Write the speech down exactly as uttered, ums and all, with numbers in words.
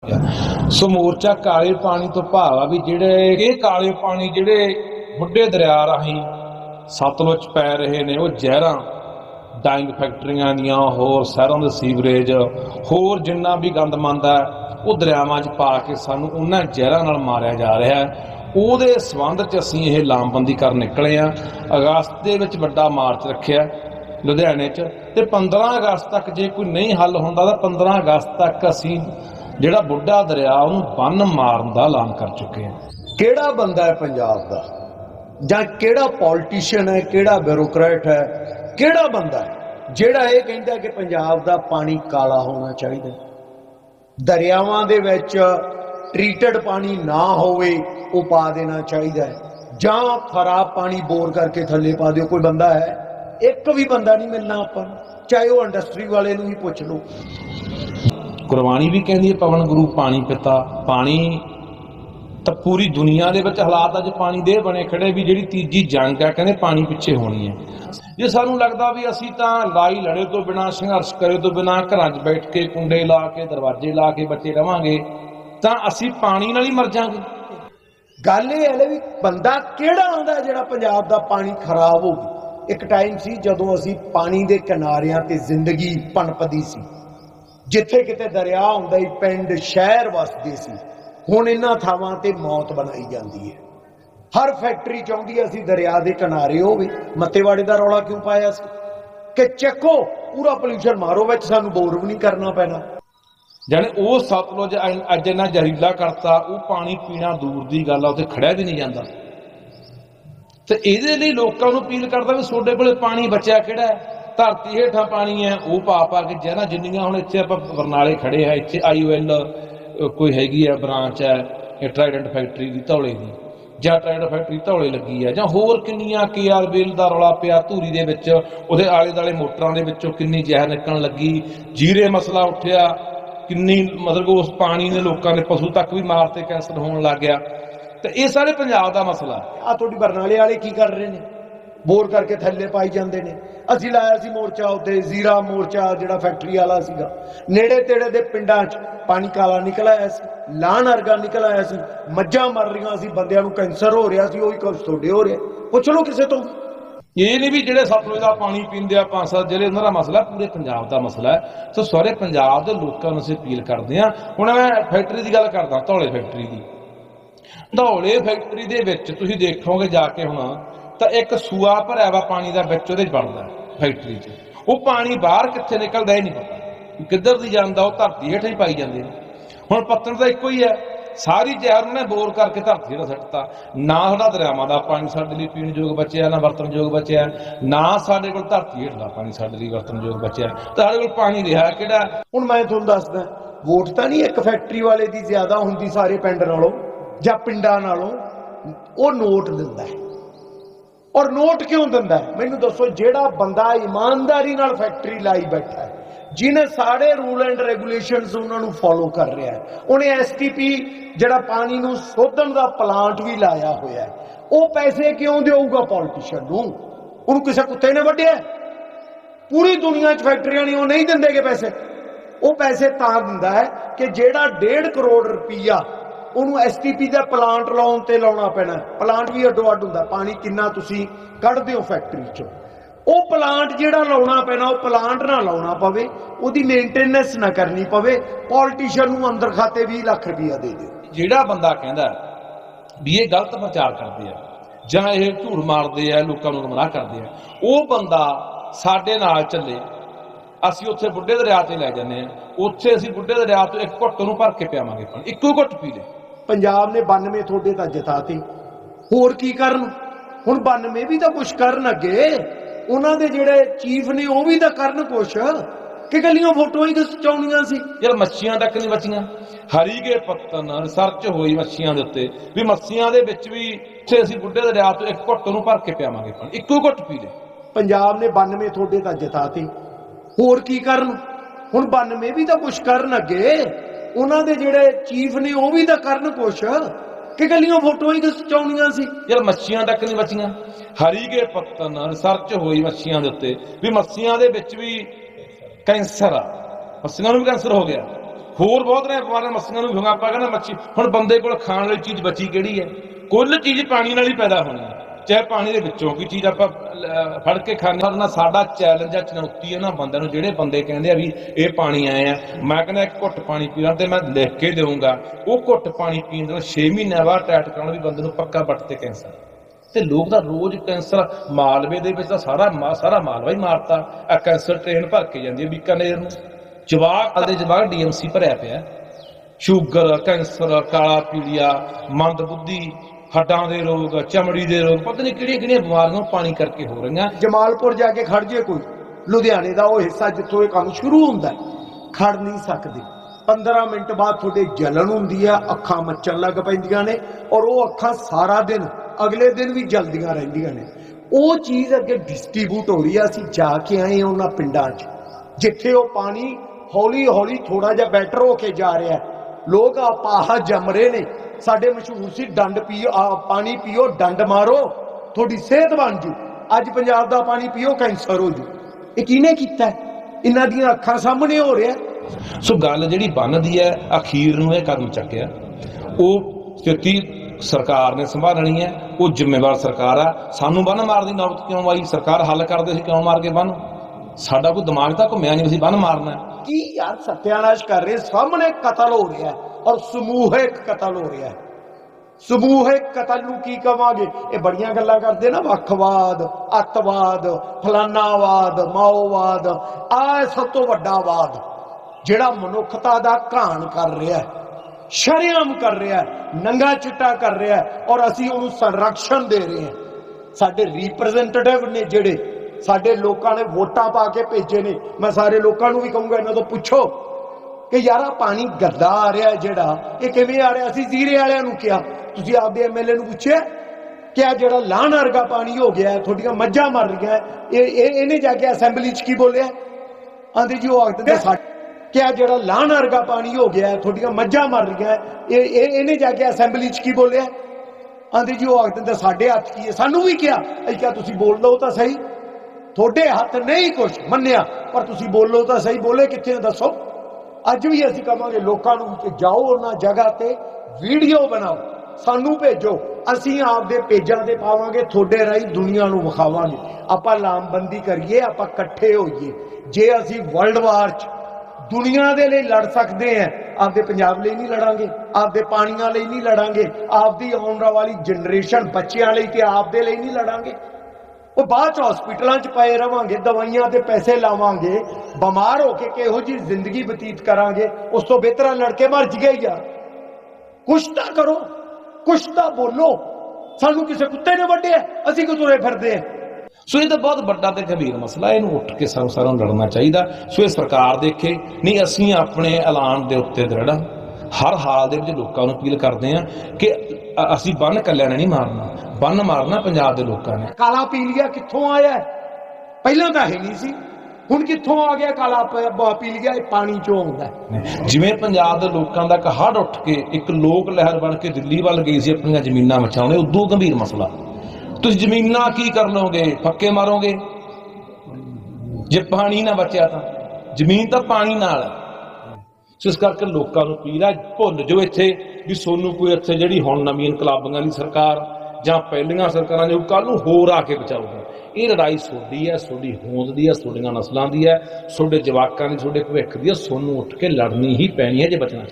सो मोर्चा काले पानी तो भाव आ भी जिहड़े काले पानी जिहड़े बुढ़े दरिया राही सतलुज पै रहे ने वो जहरां डाइंग फैक्ट्रियां दियां होर शहरों के सीवरेज होर जिन्ना भी गंद मंद है वो दरियावां च पा के सानू उन्हां जहरां नाल मारिया जा रहा है। ਉਹਦੇ संबंध च असीं ये लामबंदी कर निकले हाँ। अगस्त दे विच वड्डा मार्च रखिया लुधियाने च ते पंद्रह अगस्त तक जे कोई नहीं हल होंदा तां पंद्रह अगस्त तक असीं जिहड़ा बुढ़ा दरिया उहनूं बन्न मारन दा ऐलान कर चुके हैं। किहड़ा बंदा है पंजाब दा जां किहड़ा पॉलिटिशियन है किहड़ा ब्यूरोक्रेट है किहड़ा बंदा है जिहड़ा ये कहंदा कि पंजाब दा पानी काला होना चाहिए, दरियावां दे विच ट्रीटेड पानी ना होवे वो पा देना चाहिए जां खराब पानी बोर करके थले पा दिओ। कोई बंदा है? एक भी बंदा नहीं मिलना आपां, चाहे वो इंडस्ट्री वाले नूं ही पुछ लो। गुरबाणी भी कहती है पवन गुरु पानी पिता। पानी तो पूरी दुनिया के विच हालात अज पानी दे बने खड़े भी जिहड़ी तीजी जंग है कहते पानी पिछे होनी है। जे सानू लगता भी असीं तां लड़ाई लड़े तो बिना संघर्ष करे तो बिना घरां च बैठ के कुंडे ला के दरवाजे ला के बचे रवांगे तां असीं पानी नाल ही मर जांगे। गल ये है भी बंदा किहड़ा आउंदा जिहड़ा पंजाब दा पानी खराब हो गई। एक टाइम सी जदों असीं पानी दे किनारियां ते जिंदगी पनपदी सी, जिथे किते दरिया हुंदा ही पिंड शहर वसदे सी। हुण इन्हां थावां ते मौत बनाई जांदी है। हर फैक्ट्री चाहुंदी असीं दरिया दे किनारे होवे। मत्तेवाड़े दा रौला क्यों पाया सी कि चको पूरा पोल्यूशन मारो विच सानू बोर भी नहीं करना पैना। जाने वो सतलुज अज इन्ना जहरीला करता वो पानी पीना दूर की गल उत्थे खड़िया भी नहीं जाता। तो ये लोगों को अपील करता भी सोडे कोले पानी बचा किहड़ा है, धरती हेठा पानी है वो पा पा के जहरा जिन्नियां हुण इत्थे आपां बरनाले खड़े हैं इत्थे आई ओ एल कोई हैगी है ब्रांच है ट्राइडेंट फैक्ट्री की धौले की जां ट्राइडेंट फैक्ट्री धौले लगी है जां होर किन्नियां के आर बेल दा रौला पिया धूरी दे विच उहदे आले दुआले मोटरां दे विचों किन्नी जहर निकलण लगी, जीरे मसला उठिया किन्नी मतलब उस पानी ने लोगों ने पशु तक भी मारते कैंसर होने लग गया। तो ये सारे पंजाब का मसला आ तुहाडी बरनाले वाले की कर रहे हैं, बोर करके थल्ले पाई जाते हैं। असीं लाया सी मोर्चा उत्ते जीरा मोर्चा जिहड़ा फैक्ट्री वाला सीगा, नेड़े तेड़े दे पिंडां च पानी काला निकल आया सी, लाण वर्गा निकल आया सी, मज्जां मर रहीआं सी, बंदिआं नूं कैंसर हो रहा सी, ओही कुछ तुहाडे हो रहा। पुछ लो किसे तो। ये नहीं भी जिहड़े सतलुज का पानी पींदे आ पांच सत्त जिले उन्हां दा मसला पूरे पंजाब का मसला है। सो सारे पंजाब के लोगों को असीं अपील करते हैं। हुण मैं फैक्ट्री की गल करदा धौले फैक्ट्री की। धौले फैक्ट्री दे विच तुसीं देखोगे जाके हुण तां एक सूआ भरिया वा पानी का विच उहदे बनदा फैक्ट्री च, वो पानी बाहर कित्थे निकलदा ही नहीं पता किधर दी जांदा, वो धरती हेठ ही पाई जांदे ने। हुण पत्तन तां इक्को ही है, सारी जहर उन्हें बोर करके धरती का सट्टा। ना साडा दरियावां दा पानी साडे लई पीण योग बचिआ ना वरतण योग बचिआ, ना साडे कोल धरती हेठला पानी साडे लई वरतण योग बचिआ। साडे कोल पानी रिहा किहड़ा। हुण मैं तुहानूं दसदा वोट तां नहीं एक फैक्ट्री वाले दी ज्यादा हुंदी सारे पिंड नालों जां पिंडां नालों, वो नोट दिंदा है। और नोट क्यों दिंदा है मैनूं दसो। जिहड़ा बंदा ईमानदारी नाल फैक्ट्री लाई बैठा है, जिन्हें सारे रूल एंड रेगूलेशनस उन्होंने फॉलो कर रहा है, उन्हें एस टी पी जिहड़ा पानी नूं सोधण दा प्लांट भी लाया होया है, वो पैसे क्यों देऊगा पॉलिटिशियन नूं? उन्होंने किसी कुत्ते ने वड्डिया? पूरी दुनिया च फैक्ट्रियां नहीं, वो नहीं दिंदे पैसे। वो पैसे तां दिंदा है कि जिहड़ा डेढ़ करोड़ रुपया उन्होंने एस टी पी का प्लांट लाउण ते लाउणा पैना। प्लांट भी अड्डो अड्ड हुंदा, पानी किन्ना तुसीं कढदे हो फैक्ट्री चों, वो प्लांट जिहड़ा लाउणा पैना वो प्लांट ना लाउणा पवे, उहदी मेनटेनेंस ना करनी पवे, पॉलिटिशियन नूं अंदर खाते बीस लाख रुपया दे दिओ। जिहड़ा बंदा कहंदा भी ये गलत प्रचार करदे आ जां ये झूठ मारदे आ लोकां नूं गुमराह करदे आ, वो बंदा साडे नाल चले, असीं उत्थे बुढ़े दरिया ते लै जांदे आ, उत्थे असीं बुढ़े दरिया तो एक घुੱਟ नूं भर के पिआवांगे पानी, इक्को घुੱਟ पी ले। पंजाब ने बानवे थोड़े तां जिताते, होर की करन? हुण बानवे भी तां कुछ करन अगे, उन्हां दे जिहड़े चीफ ने वो भी तां करन कुछ कि गलियां फोटो ही खिचाउणियां सी। यार मच्छियां तक नहीं बचियां। हरी के पत्तन रिसर्च होई मच्छियां दे उत्ते भी मच्छियां दे विच भी उत्थे असीं बुढ़े दरिया तो एक घुੱਟ नूं भर के पिआवांगे पानी, इक्को घुੱਟ पी ले। पंजाब ने बानवे थोड़े तां जिताते, होर की करन? हुण बानवे भी तां कुछ करन अगे, उन्हां दे जिहड़े चीफ ने वो भी तां करन कुछ कि गलियां फोटो ही खिचाउणियां सी। यार मच्छियां तक नहीं बचियां। हरी के पत्तन रिसर्च होई मच्छियां दे उत्ते भी मच्छियां दे विच भी कैंसर आ, मच्छियां नूं भी कैंसर हो गया। ਹੋਰ ਬਹੁਤ ਨੇ ਬਿਮਾਰੀਆਂ ਮੱਛੀਆਂ ਨੂੰ ਵੀ ਹੋਗਾ। ਆਪਾਂ ਕਹਿੰਦੇ ਮੱਛੀ, ਹੁਣ ਬੰਦੇ ਕੋਲ ਖਾਣ ਵਾਲੀ ਚੀਜ਼ ਬਚੀ ਕਿਹੜੀ ਹੈ? ਕੁੱਲ ਚੀਜ਼ ਪਾਣੀ ਨਾਲ ਹੀ ਪੈਦਾ ਹੋਣੀ ਹੈ, ਚਾਹੇ ਪਾਣੀ ਦੇ ਵਿੱਚੋਂ ਕੋਈ ਚੀਜ਼ ਆਪਾਂ ਫੜ ਕੇ ਖਾਂਦੇ ਹਾਂ। ਨਾ ਸਾਡਾ ਚੈਲੰਜ ਆ, ਚੁਣੌਤੀ ਹੈ ਨਾ ਬੰਦਿਆਂ ਨੂੰ, ਜਿਹੜੇ ਬੰਦੇ ਕਹਿੰਦੇ ਆ ਵੀ ਇਹ ਪਾਣੀ ਆਏ ਆ, ਮੈਂ ਕਹਿੰਦਾ ਇੱਕ ਘੁੱਟ ਪਾਣੀ ਪੀਣਾ ਤੇ ਮੈਂ ਲਿਖ ਕੇ ਦੇਵਾਂਗਾ, ਉਹ ਘੁੱਟ ਪਾਣੀ ਪੀਣ ਨਾਲ ਛੇ ਮਹੀਨਿਆਂ ਬਾਅਦ ਟੈਸਟ ਕਰਾਉਣ ਵੀ ਬੰਦੇ ਨੂੰ ਪੱਕਾ ਬੱਟ ਤੇ ਕੈਂਸਰ। ਤੇ ਲੋਕ ਤਾਂ ਰੋਜ਼ ਕੈਂਸਰ, ਮਾਲਵੇ ਦੇ ਵਿੱਚ ਤਾਂ ਸਾਰਾ ਸਾਰਾ ਮਾਲਵਾ ਹੀ ਮਾਰਤਾ। ਆ ਕੈਂਸਰ ਟ੍ਰੇਨ ਭਰ ਕੇ ਜਾਂਦੀ ਹੈ ਬੀਕਾਨੇਰ ਨੂੰ, ਜਵਾਕ ਦੇ ਜਵਾਕ ਡੀ ਐਮ ਸੀ ਭਰਿਆ ਪਿਆ, ਸ਼ੂਗਰ, ਕੈਂਸਰ, ਕਾਲਾ ਪੀਲੀਆ, ਮੰਦ ਬੁੱਧੀ, ਹੱਡਾਂ ਦੇ ਰੋਗ, ਚਮੜੀ ਦੇ ਰੋਗ, ਪਤਾ ਨਹੀਂ ਕਿਹੜੀਆਂ ਕਿਹੜੀਆਂ ਬਿਮਾਰੀਆਂ ਪਾਣੀ ਕਰਕੇ ਹੋ ਰਹੀਆਂ। ਜਮਾਲਪੁਰ ਜਾ ਕੇ ਖੜ ਜੇ ਕੋਈ, ਲੁਧਿਆਣੇ ਦਾ ਉਹ ਹਿੱਸਾ ਜਿੱਥੋਂ ਇਹ ਕੰਮ ਸ਼ੁਰੂ ਹੁੰਦਾ, ਖੜ ਨਹੀਂ ਸਕਦੇ। ਪੰਦਰਾਂ ਮਿੰਟ ਬਾਅਦ ਤੁਹਾਡੇ ਜਲਨ ਹੁੰਦੀ ਆ, ਅੱਖਾਂ ਮੱਚਣ ਲੱਗ ਪੈਂਦੀਆਂ ਨੇ, ਔਰ ਉਹ ਅੱਖਾਂ ਸਾਰਾ ਦਿਨ ਅਗਲੇ ਦਿਨ ਵੀ ਜਲਦੀਆਂ ਰਹਿੰਦੀਆਂ ਨੇ। ਉਹ ਚੀਜ਼ ਅੱਗੇ ਡਿਸਟ੍ਰੀਬਿਊਟ ਹੋ ਰਹੀ ਆ। ਅਸੀਂ ਜਾ ਕੇ ਆਏ ਹਾਂ ਉਹਨਾਂ ਪਿੰਡਾਂ 'ਚ ਜਿੱਥੇ ਉਹ ਪਾਣੀ ਹੌਲੀ ਹੌਲੀ ਥੋੜਾ ਜਿਹਾ ਬੈਟਰ ਹੋ ਕੇ ਜਾ ਰਿਹਾ। ਲੋਕ ਆਪਾਹ ਜੰਮ ਰਹੇ ਨੇ। ਸਾਡੇ ਮਸ਼ਹੂਰ ਸੀ ਡੰਡ ਪੀਓ, ਪਾਣੀ ਪੀਓ ਡੰਡ ਮਾਰੋ ਤੁਹਾਡੀ ਸਿਹਤ ਬਣ ਜੂ। ਅੱਜ ਪੰਜਾਬ ਦਾ ਪਾਣੀ ਪੀਓ ਕੈਂਸਰ ਹੋ ਜੂ। ਇਹ ਕਿਹਨੇ ਕੀਤਾ? ਇਹਨਾਂ ਦੀਆਂ ਅੱਖਾਂ ਸਾਹਮਣੇ ਹੋ ਰਿਹਾ। ਸੋ ਗੱਲ ਜਿਹੜੀ ਬਣਦੀ ਹੈ, ਅਖੀਰ ਨੂੰ ਇਹ ਕਦਮ ਚੱਕਿਆ, ਉਹ ਸਥਿਤੀ ਸਰਕਾਰ ਨੇ ਸੰਭਾਲਣੀ ਹੈ। ਉਹ ਜ਼ਿੰਮੇਵਾਰ ਸਰਕਾਰ ਆ। ਸਾਨੂੰ ਬੰਨ ਮਾਰਨ ਦੀ ਨੌਬਤ ਕਿਉਂ ਆਈ? ਸਰਕਾਰ ਹੱਲ ਕਰਦੇ ਸੀ, ਕਿਉਂ ਮਾਰ ਕੇ ਬੰਨ? ਸਾਡਾ ਕੋਈ ਦਿਮਾਗ ਤਾਂ ਘੁੰਮਿਆ ਨਹੀਂ ਅਸੀਂ ਬੰਨ ਮਾਰਨਾ ਕੀ ਯਾਰ? ਸਤਿਆਨਾਸ਼ ਕਰ ਰਹੇ, ਸਾਹਮਣੇ ਕਤਲ ਹੋ ਰਿਹਾ ਔਰ ਸਮੂਹਿਕ ਕਤਲ ਹੋ ਰਿਹਾ। ਸਮੂਹਿਕ ਕਤਲ ਨੂੰ ਕੀ ਕਵਾਂਗੇ? ਇਹ ਬੜੀਆਂ ਗੱਲਾਂ ਕਰਦੇ ਨਾ, ਵੱਖਵਾਦ, ਅੱਤਵਾਦ, ਫਲਾਨਾਵਾਦ, ਮਾਓਵਾਦ। ਆਹ ਸਭ ਤੋਂ ਵੱਡਾ ਵਾਦ ਜਿਹੜਾ ਮਨੁੱਖਤਾ ਦਾ ਘਾਣ ਕਰ ਰਿਹਾ, ਸ਼ਰੇਆਮ ਕਰ ਰਿਹਾ, ਨੰਗਾ ਚਿੱਟਾ ਕਰ ਰਿਹਾ, ਔਰ ਅਸੀਂ ਉਹਨੂੰ ਸੰਰਕਸ਼ਣ ਦੇ ਰਹੇ ਹਾਂ। ਸਾਡੇ ਰਿਪਰੈਜ਼ੈਂਟੇਟਿਵ ਨੇ ਜਿਹੜੇ ਸਾਡੇ ਲੋਕਾਂ ਨੇ ਵੋਟਾਂ ਪਾ ਕੇ ਭੇਜੇ ਨੇ, ਮੈਂ ਸਾਰੇ ਲੋਕਾਂ ਨੂੰ ਵੀ ਕਹੂੰਗਾ ਇਹਨਾਂ ਤੋਂ ਪੁੱਛੋ ਕਿ ਯਾਰਾ ਪਾਣੀ ਗੰਦਾ ਆ ਰਿਹਾ ਜਿਹੜਾ, ਇਹ ਕਿਵੇਂ ਆ ਰਿਹਾ? ਅਸੀਂ ਜ਼ੀਰੇ ਵਾਲਿਆਂ ਨੂੰ ਕਿਹਾ, ਤੁਸੀਂ ਆਪਦੇ ਐਮ ਐਲ ਏ ਨੂੰ ਪੁੱਛਿਆ ਕਿ ਆ ਜਿਹੜਾ ਲਾਹਣ ਵਰਗਾ ਪਾਣੀ ਹੋ ਗਿਆ, ਤੁਹਾਡੀਆਂ ਮੱਝਾਂ ਮਰ ਰਹੀਆਂ, ਇਹ ਇਹਨੇ ਜਾ ਕੇ ਅਸੈਂਬਲੀ 'ਚ ਕੀ ਬੋਲਿਆ? ਆਂਦੇ ਜੀ ਉਹ ਆਖਦੇ ਸਾਡੇ ਕਿ ਆ ਜਿਹੜਾ ਲਾਹਣ ਵਰਗਾ ਪਾਣੀ ਹੋ ਗਿਆ, ਤੁਹਾਡੀਆਂ ਮੱਝਾਂ ਮਰ ਰਹੀਆਂ, ਇਹ ਇਹਨੇ ਜਾ ਕੇ ਅਸੈਂਬਲੀ 'ਚ ਕੀ ਬੋਲਿਆ? ਆਂਦੇ ਜੀ ਉਹ ਆਖਦੇ ਸਾਡੇ ਹੱਥ ਕੀ ਹੈ? ਸਾਨੂੰ ਵੀ ਕਿਹਾ, ਅਸੀਂ ਕਿਹਾ ਤੁਸੀਂ ਬੋਲ ਲਓ ਤਾਂ ਸਹੀ, ਤੁਹਾਡੇ ਹੱਥ ਨਹੀਂ ਕੁਛ ਮੰਨਿਆ, ਪਰ ਤੁਸੀਂ ਬੋਲੋ ਤਾਂ ਸਹੀ। ਬੋਲੇ ਕਿੱਥੇ ਦੱਸੋ? ਅੱਜ ਵੀ ਅਸੀਂ ਕਹਾਂਗੇ ਲੋਕਾਂ ਨੂੰ ਕਿ ਜਾਓ ਉਹਨਾਂ ਜਗ੍ਹਾ ਤੇ ਵੀਡੀਓ ਬਣਾਓ, ਸਾਨੂੰ ਭੇਜੋ, ਅਸੀਂ ਆਪਦੇ ਪੇਜਾਂ ਤੇ ਪਾਵਾਂਗੇ, ਤੁਹਾਡੇ ਰਾਹੀਂ ਦੁਨੀਆ ਨੂੰ ਵਿਖਾਵਾਂਗੇ। ਆਪਾਂ ਲਾਮਬੰਦੀ ਕਰੀਏ, ਆਪਾਂ ਇਕੱਠੇ ਹੋਈਏ। ਜੇ ਅਸੀਂ ਵਰਲਡ ਵਾਰ 'ਚ ਦੁਨੀਆ ਦੇ ਲਈ ਲੜ ਸਕਦੇ ਹਾਂ, ਆਪਦੇ ਪੰਜਾਬ ਲਈ ਨਹੀਂ ਲੜਾਂਗੇ, ਆਪਦੇ ਪਾਣੀਆਂ ਲਈ ਨਹੀਂ ਲੜਾਂਗੇ, ਆਪਦੀ ਆਉਣ ਵਾਲੀ ਜਨਰੇਸ਼ਨ ਬੱਚਿਆਂ ਲਈ ਤੇ ਆਪਦੇ ਲਈ ਨਹੀਂ ਲੜਾਂਗੇ। ਉਹ ਬਾਅਦ 'ਚ ਹਸਪੀਟਲਾਂ 'ਚ ਪਏ ਰਵਾਂਗੇ, ਦਵਾਈਆਂ ਦੇ ਪੈਸੇ ਲਾਵਾਂਗੇ, ਬਿਮਾਰ ਹੋ ਕੇ ਕਿਹੋ ਜਿਹੀ ਜ਼ਿੰਦਗੀ ਬਤੀਤ ਕਰਾਂਗੇ। ਉਸ ਤੋਂ ਬਿਹਤਰ ਲੜ ਕੇ ਮਰ ਗਏ ਯਾਰ। ਕੁਛ ਤਾਂ ਕਰੋ, ਕੁਛ ਤਾਂ ਬੋਲੋ। ਸਾਨੂੰ ਕਿਸੇ ਕੁੱਤੇ ਨੇ ਵੱਢਿਆ, ਅਸੀਂ ਕਿਉਂ ਤੁਰੇ ਫਿਰਦੇ ਹਾਂ? ਸੋ ਇਹ ਤਾਂ ਬਹੁਤ ਵੱਡਾ ਤੇ ਗੰਭੀਰ ਮਸਲਾ, ਇਹਨੂੰ ਉੱਠ ਕੇ ਸਾਨੂੰ ਸਾਰਿਆਂ ਨੂੰ ਲੜਨਾ ਚਾਹੀਦਾ। ਸੋ ਇਹ ਸਰਕਾਰ ਦੇਖੇ, ਨਹੀਂ ਅਸੀਂ ਆਪਣੇ ਐਲਾਨ ਦੇ ਉੱਤੇ ਦ੍ਰਿੜ ਹਾਂ। ਹਰ ਹਾਲ ਦੇ ਵਿੱਚ ਲੋਕਾਂ ਨੂੰ ਅਪੀਲ ਕਰਦੇ ਹਾਂ ਕਿ ਅਸੀਂ ਬੰਨ ਕੱਲਿਆਂ ਨੇ ਨਹੀਂ ਮਾਰਨਾ, ਬੰਨ ਮਾਰਨਾ ਪੰਜਾਬ ਦੇ ਲੋਕਾਂ ਨੇ। ਕਾਲਾ ਪੀਲੀਆ ਕਿੱਥੋਂ ਆਇਆ? ਪਹਿਲਾਂ ਤਾਂ ਹੈ ਨਹੀਂ ਸੀ, ਹੁਣ ਕਿੱਥੋਂ ਆ ਗਿਆ ਕਾਲਾ ਪੀਲੀਆ? ਇਹ ਪਾਣੀ ਚੋਂ ਆਉਂਦਾ। ਜਿਵੇਂ ਪੰਜਾਬ ਦੇ ਲੋਕਾਂ ਦਾ ਇੱਕ ਹੜ੍ਹ ਉੱਠ ਕੇ ਇੱਕ ਲੋਕ ਲਹਿਰ ਬਣ ਕੇ ਦਿੱਲੀ ਵੱਲ ਗਈ ਸੀ ਆਪਣੀਆਂ ਜ਼ਮੀਨਾਂ ਬਚਾਉਣੇ, ਉਦੋਂ ਗੰਭੀਰ ਮਸਲਾ। ਤੁਸੀਂ ਜ਼ਮੀਨਾਂ ਕੀ ਕਰ ਲਓਗੇ? ਫੱਕੇ ਮਾਰੋਗੇ ਜੇ ਪਾਣੀ ਨਾ ਬਚਿਆ ਤਾਂ। ਜ਼ਮੀਨ ਤਾਂ ਪਾਣੀ ਨਾਲ ਹੈ। ਸੋ ਇਸ ਕਰਕੇ ਲੋਕਾਂ ਨੂੰ ਅਪੀਲ ਹੈ, ਭੁੱਲ ਜੋ ਇੱਥੇ ਵੀ ਸੋਨੂੰ ਕੋਈ ਇੱਥੇ ਜਿਹੜੀ ਹੁਣ ਨਵੀਂ ਇਨਕਲਾਬਾਂ ਦੀ ਸਰਕਾਰ ਜਾਂ ਪਹਿਲੀਆਂ ਸਰਕਾਰਾਂ ਜੋ ਕੱਲ ਨੂੰ ਹੋਰ ਆ ਕੇ ਬਚਾਊਗਾ। ਇਹ ਲੜਾਈ ਤੁਹਾਡੀ ਹੈ, ਤੁਹਾਡੀ ਹੋਂਦ ਦੀ ਹੈ, ਤੁਹਾਡੀਆਂ ਨਸਲਾਂ ਦੀ ਹੈ, ਤੁਹਾਡੇ ਜਵਾਕਾਂ ਦੀ, ਤੁਹਾਡੇ ਭਵਿੱਖ ਦੀ ਹੈ। ਸੋਨੂੰ ਉੱਠ ਕੇ ਲੜਨੀ ਹੀ ਪੈਣੀ ਹੈ ਜੇ ਬਚਣਾ।